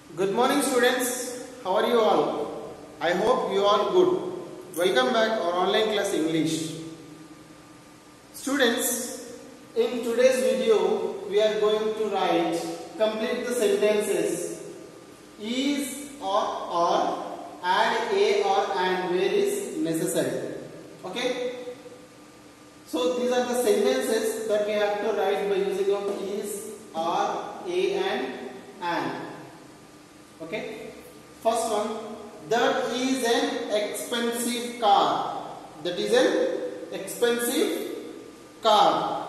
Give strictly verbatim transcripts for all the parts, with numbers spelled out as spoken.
Good morning students, how are you all? I hope you are good. Welcome back our online class English. Students, in today's video we are going to write, complete the sentences is or or, add a or and where is necessary. Okay? So these are the sentences that we have to write by using of is, are, a and and. Okay, first one, that is an expensive car. That is an expensive car.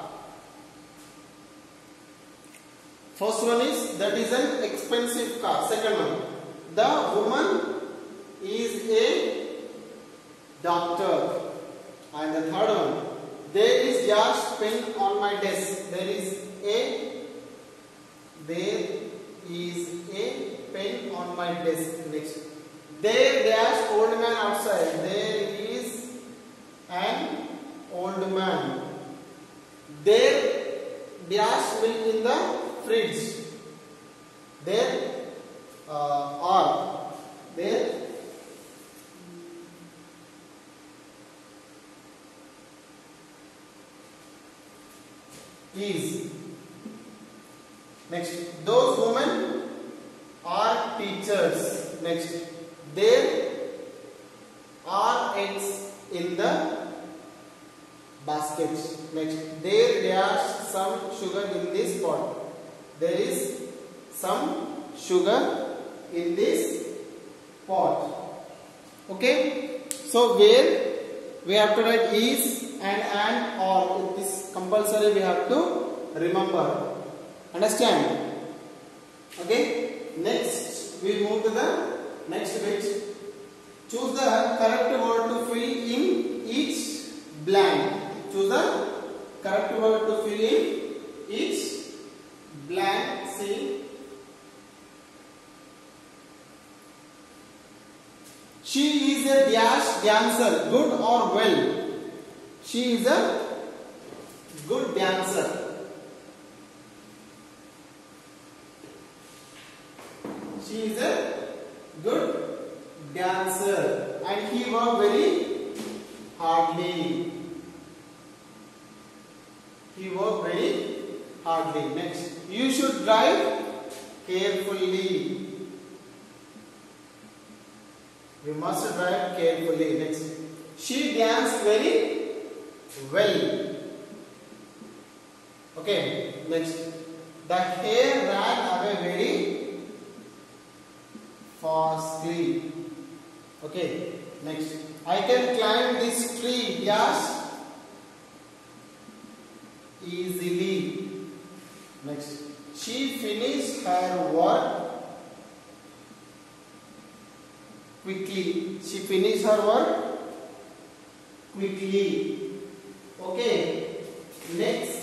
First one is that is an expensive car. Second one, the woman is a doctor. And the third one, there is dash pen on my desk. There is a there is a pen on my desk. Next, there dash old man outside. There is an old man. There dash milk in the fridge. There uh, are there is. Next, those women are teachers. Next, there are eggs in the basket. Next, there dash some sugar in this pot. There is some sugar in this pot. Okay, so where we have to write is and and or. It is compulsory, we have to remember. Understand? Okay. Next, we move to the next bit. Choose the correct word to fill in each blank. Choose the correct word to fill in each blank. See, she is a dash dancer. Good or well? She is a good dancer. She is a good dancer and he worked very hardly. He worked very hardly. Next, you should drive carefully. We must drive carefully. Next, she danced very well. Okay. Next, the hare ran away very fastly. Okay. Next, I can climb this tree dash easily. Next, she finished her work quickly. She finished her work quickly. Okay. Next,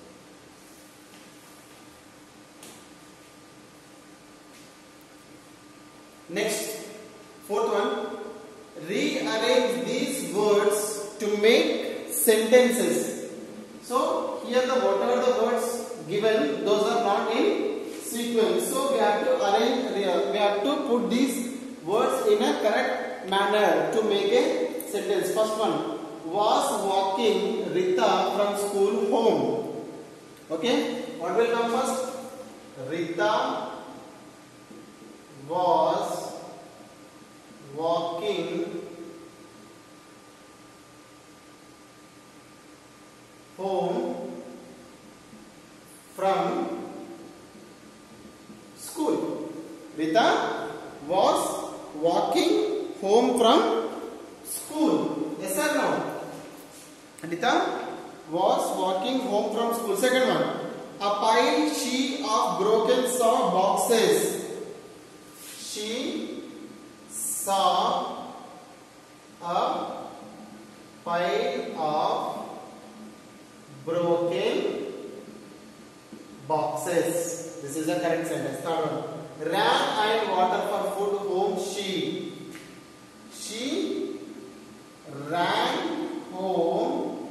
Next, fourth one, rearrange these words to make sentences. So here the whatever the words given, those are not in sequence. So we have to arrange, we have to put these words in a correct manner to make a sentence. First one, was walking Rita from school home. Okay, what will come first? Rita was walking home from school. Rita was walking home from school. Yes or no? Rita was walking home from school. Second one, a pile sheet of broken saw boxes. She saw a pile of broken boxes. This is the correct sentence. Third one, ran and water for food home she. She ran home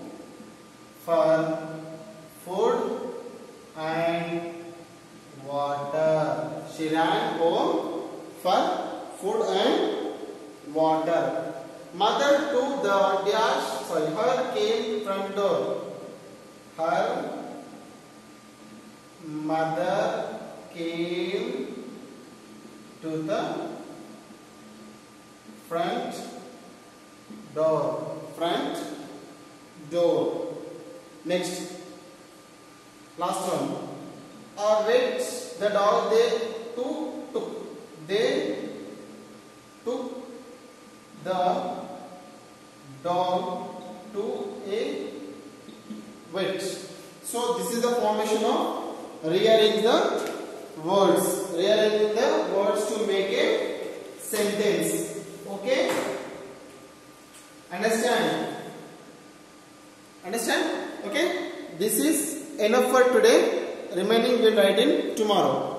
for food and water. She ran home for food and water. Mother to the dash. Sorry, her came front door. Her mother came to the front door. Front door. Next, last one. Or wait, the dog they took, took. They took the dog to a vet. So this is the formation of rearrange the words. Rearrange the words to make a sentence. Okay? Understand? Understand? Okay? This is enough for today. Remaining we'll write in tomorrow.